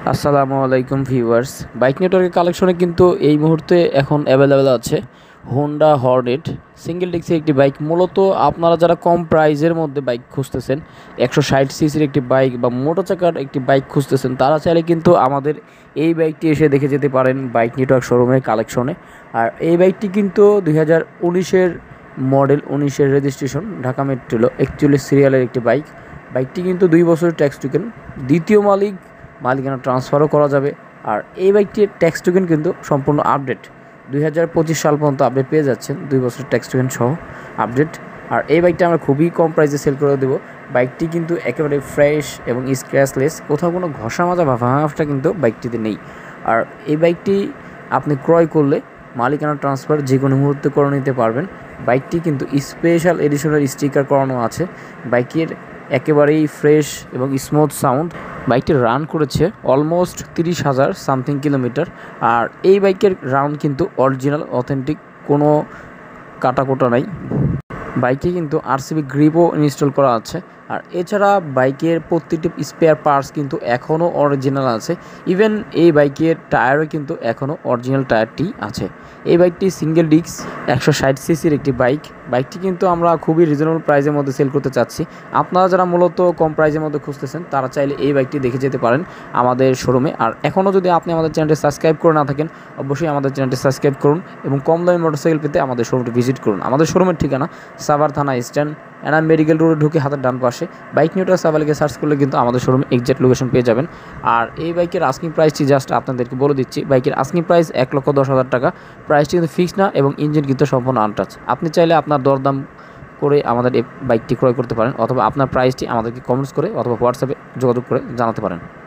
আসসালামু আলাইকুম viewers. Bike নেটওয়ার্কের কালেকশনে কিন্তু এই মুহূর্তে এখন অ্যাভেলেবেল আছে হোন্ডা হর্নেট সিঙ্গেল ডিস্কের একটি বাইক। মূলত আপনারা যারা কম প্রাইজের মধ্যে বাইক খুঁজতেছেন, 160 সিসির একটি বাইক বা মোটর চাকার একটি বাইক খুঁজতেছেন, তারা চাইলে কিন্তু আমাদের এই বাইকটি এসে দেখে যেতে পারেন বাইক নেটওয়ার্ক শোরুমের কালেকশনে। আর এই বাইকটি কিন্তু 2019-এর মডেল, 19-এর রেজিস্ট্রেশন, ঢাকা মেট্রো 41 সিরিয়ালের একটি বাইক। বাইকটি কিন্তু 2 বছরের ট্যাক্স টোকেন, দ্বিতীয় মালিকানা ট্রান্সফারও করা যাবে। আর এই বাইকটির ট্যাক্স টোকেন কিন্তু সম্পূর্ণ আপডেট, 2025 সাল পর্যন্ত আপডেট পেয়ে যাচ্ছেন, 2 বছরের ট্যাক্স টোকেন সহ আপডেট। আর এই বাইকটা আমরা খুবই কম প্রাইসে সেল করে দেবো। বাইকটি কিন্তু একেবারে ফ্রেশ এবং স্ক্র্যাচলেস, কোথাও কোনো ঘষা মাজা বা ভাঙাটা কিন্তু বাইকটিতে নেই। আর এই বাইকটি আপনি ক্রয় করলে মালিকানা ট্রান্সফার যে কোনো মুহূর্তে করে নিতে পারবেন। বাইকটি কিন্তু স্পেশাল এডিশনের স্টিকার করানো আছে। বাইকের একেবারেই ফ্রেশ এবং স্মুথ সাউন্ড। বাইকটি রান করেছে অলমোস্ট 30,000 সামথিং কিলোমিটার। আর এই বাইকের রাউন্ড কিন্তু অরিজিনাল অথেন্টিক, কোনো কাটাকোটা নাই। বাইকে কিন্তু আরসিবি গ্রিপও ইনস্টল করা আছে। আর এছাড়া বাইকের প্রতিটি স্পেয়ার পার্টস কিন্তু এখনও অরিজিনাল আছে। ইভেন এই বাইকের টায়ারও কিন্তু এখনও অরিজিনাল টায়ারটি আছে। এই বাইকটি সিঙ্গেল ডিস্ক 160 সিসির একটি বাইক। বাইকটি কিন্তু আমরা খুবই রিজনেবল প্রাইসের মধ্যে সেল করতে চাচ্ছি। আপনারা যারা মূলত কম প্রাইসের মধ্যে খুঁজতেছেন, তারা চাইলে এই বাইকটি দেখে যেতে পারেন আমাদের শোরুমে। আর এখনও যদি আপনি আমাদের চ্যানেলটি সাবস্ক্রাইব করে না থাকেন, অবশ্যই আমাদের চ্যানেলটি সাবস্ক্রাইব করুন এবং কম দামি মোটরসাইকেল পেতে আমাদের শোরুমটি ভিজিট করুন। আমাদের শোরুমের ঠিকানা সাভার থানা স্ট্যান্ড, এনাম মেডিকেল রোডে ঢুকে হাতের ডান পাশে বাইক নেটওয়ার্ক সাভার লিখে সার্চ করলে কিন্তু আমাদের শোরুমে এক্সাক্ট লোকেশন পেয়ে যাবেন। আর এই বাইকের আস্কিং প্রাইসটি জাস্ট আপনাদেরকে বলে দিচ্ছি। বাইকের আস্কিং প্রাইস 1,10,000 টাকা। প্রাইসটি কিন্তু ফিক্স না এবং ইঞ্জিন কিন্তু সম্পূর্ণ আনটাচ। আপনি চাইলে আপনার দরদাম করে আমাদের এই বাইকটি ক্রয় করতে পারেন, অথবা আপনার প্রাইসটি আমাদেরকে কমেন্টস করে অথবা হোয়াটসঅ্যাপে যোগাযোগ করে জানাতে পারেন।